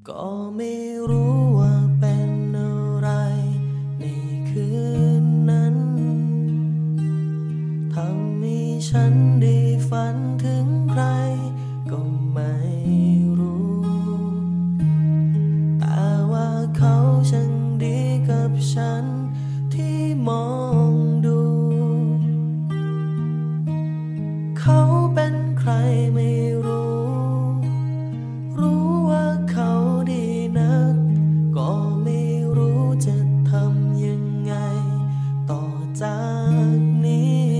ก็ไม่รู้ว่าเป็นอะไรในคืนนั้นทำให้ฉันได้ฝันถึงใครก็ไม่รู้แต่ว่าเขาช่างดีกับฉันที่มองดูเขาเป็นใครไม่รู้ว่าเขาดีนักก็ไม่รู้จะทำยังไงต่อจากนี้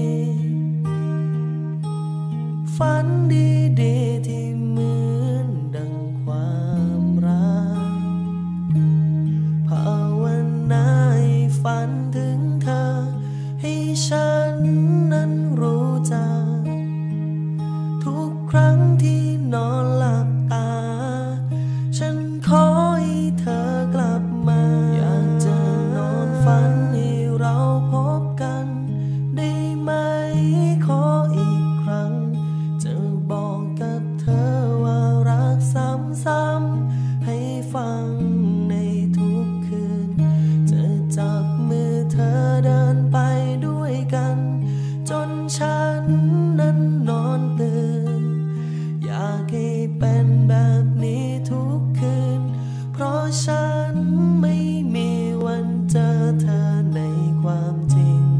ฝันดีๆที่เหมือนดังความรักภาวนาให้ฝันถึงเธอให้ฉันนั้นรู้จักทุกครั้งที่นอนหลับตาฉันขอให้เธอกลับมาอยากจะนอนฝันให้เราพบกันได้ไหมขออีกครั้งจะบอกกับเธอว่ารักซ้ำๆให้ฟังในทุกคืนจะจับมือเธอเดินไปด้วยกันจนฉันนั้นนอนตื่นอยากให้เป็นแบบนี้ทุกคืนเพราะฉันไม่มีวันเจอเธอในความจริง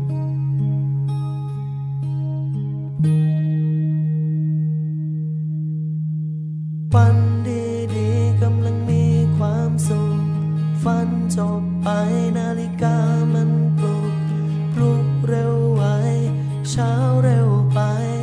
วันดีๆกำลังมีความสุขฝันจบไปนาฬิกามันปลุกเร็วไว้เช้าเร็วไป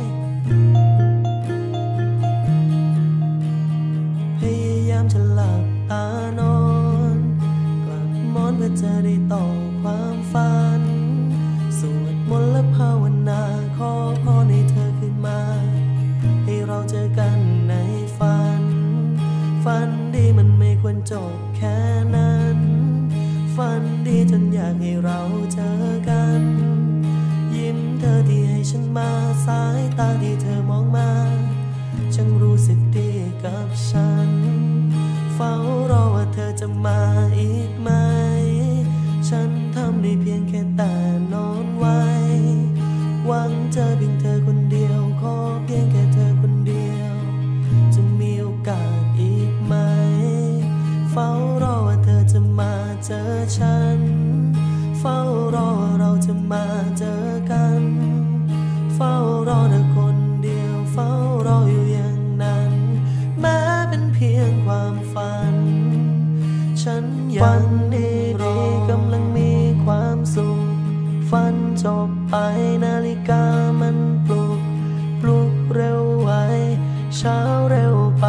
พยายามจะหลับตานอนกลับมอนเพื่อจะได้ต่อความฝันสวดมนต์และภาวนาขอพรให้เธอขึ้นมาให้เราเจอกันในฝันดีมันไม่ควรจบแค่นั้นฝันดีจนอยากให้เราเจอกันยิ้มเธอที่ให้ฉันมาสายตาที่เธอมองมาฉันรู้สึกดีกับฉันเฝ้ารอว่าเธอจะมาอีกไหมฉันทำได้เพียงแค่แต่นอนไว้หวังเจอเพียงเธอคนเดียวขอเพียงแค่เธอคนเดียวจะมีโอกาสอีกไหมเฝ้ารอว่าเธอจะมาเจอฉันเฝ้ารอว่าเราจะมาเจอกันเฝ้ารอเธอคนเดียวเฝ้ารออยู่อย่างนั้นแม้เป็นเพียงความฝันฉันยังรอกำลังมีความสุขฝันจบไปนาฬิกามันปลุกเร็วไว้เช้าเร็วไป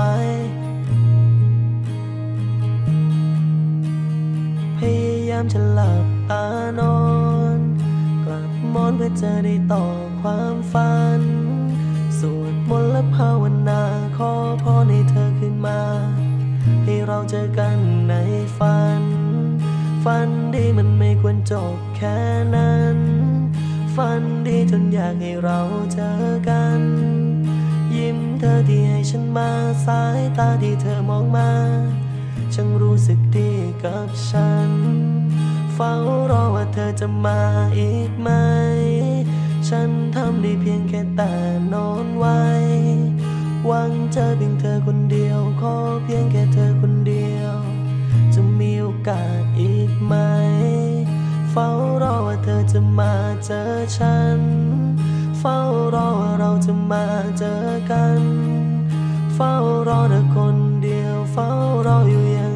พยายามจะหลับตานอนกลับมอนเพื่อจะได้ต่อความฝันสวดมนต์และภาวนาขอพรให้เธอขึ้นมาให้เราเจอกันในฝันดีมันไม่ควรจบแค่นั้นฝันดีจนอยากให้เราเจอกันยิ้มเธอที่ให้ฉันมาสายตาที่เธอมองมาฉันรู้สึกดีกับฉันเฝ้ารอว่าเธอจะมาอีกไหมฉันทำได้เพียงแค่แต่นอนไว้หวังเจอเพียงเธอคนเดียวขอเพียงแค่เธอคนเดียวจะมีโอกาสอีกไหมเฝ้ารอว่าเธอจะมาเจอฉันเฝ้ารอว่าเราจะมาเจอกันเฝ้ารอเธอคนเดียวเฝ้ารออยู่อย่าง